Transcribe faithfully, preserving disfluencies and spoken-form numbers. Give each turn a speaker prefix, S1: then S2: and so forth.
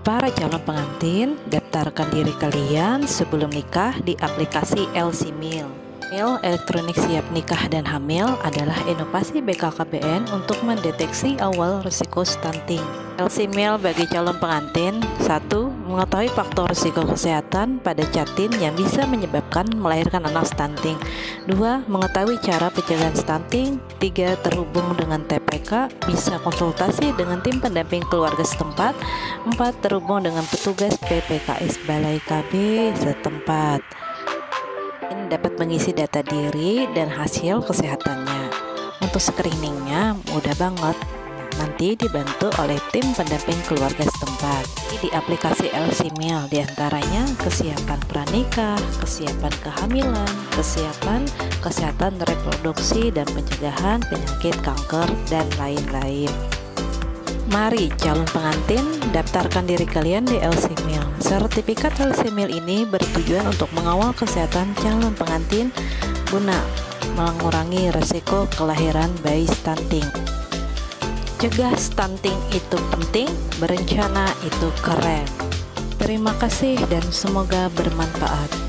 S1: Para calon pengantin, daftarkan diri kalian sebelum nikah di aplikasi L C M I L. Mil Elektronik Siap Nikah dan Hamil adalah inovasi B K K B N untuk mendeteksi awal risiko stunting. L C M I L bagi calon pengantin: satu. Mengetahui faktor risiko kesehatan pada janin yang bisa menyebabkan melahirkan anak stunting. Dua. Mengetahui cara pencegahan stunting. Tiga. Terhubung dengan T P K, bisa konsultasi dengan tim pendamping keluarga setempat. Empat. Terhubung dengan petugas P P K S Balai K B setempat. Dapat mengisi data diri dan hasil kesehatannya. Untuk screeningnya mudah banget, nanti dibantu oleh tim pendamping keluarga setempat. Di aplikasi L C M I L diantaranya kesiapan pranikah, kesiapan kehamilan, kesiapan kesehatan reproduksi dan pencegahan penyakit kanker, dan lain-lain. Mari calon pengantin, daftarkan diri kalian di L C M I L. Sertifikat L C M I L ini bertujuan untuk mengawal kesehatan calon pengantin guna mengurangi risiko kelahiran bayi stunting. Cegah stunting itu penting, berencana itu keren. Terima kasih dan semoga bermanfaat.